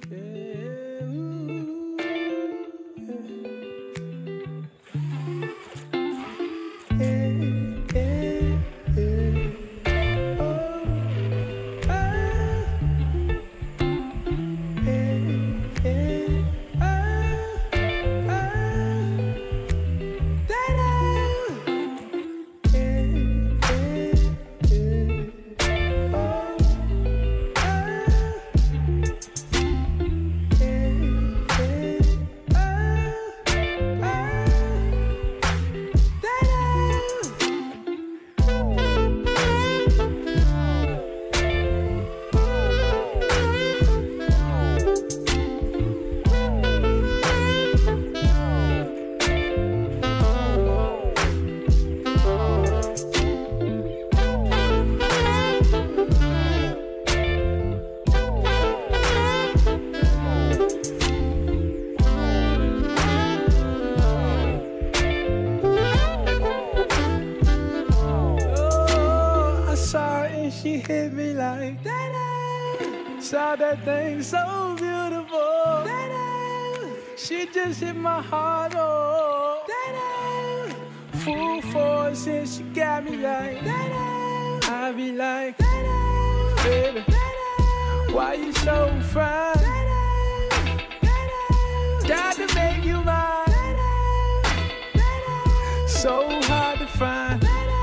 She hit me like that. Saw that thing so beautiful. She just hit my heart. Oh, full force and she got me like. I be like, baby, why you so fine? Got to make you mine. So hard to find.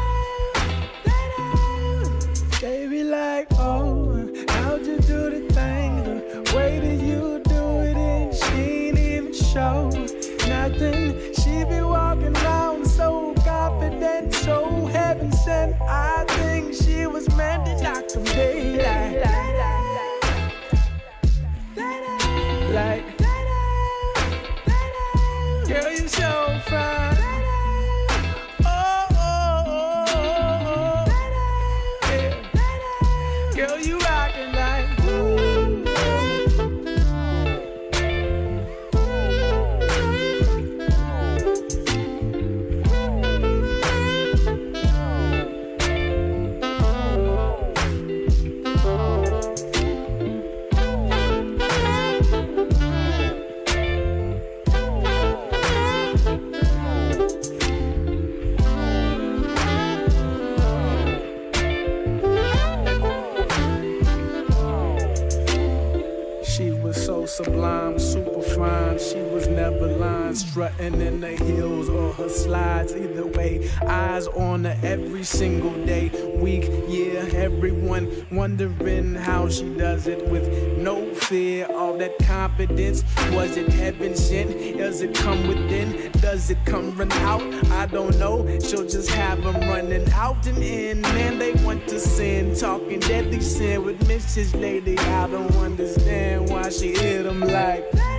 They be like, oh, how'd you do the thing? The way that you do it and she ain't even show nothing. She be walking around so confident, so heaven sent. I think she was meant to knock some daylight. Like, girl, you so fine. Girl, you rockin' like sublime, super fine. She was never lying, strutting in the heels or her slides. Either way, eyes on her every single day, week, year. Everyone wondering how she does it with no fear. All that confidence, was it heaven sent? Does it come within? Does it come run out? I don't know. She'll just have them running out and in. Man, they want to sin, talking deadly sin with Mrs. Lady. I don't understand why she hit them like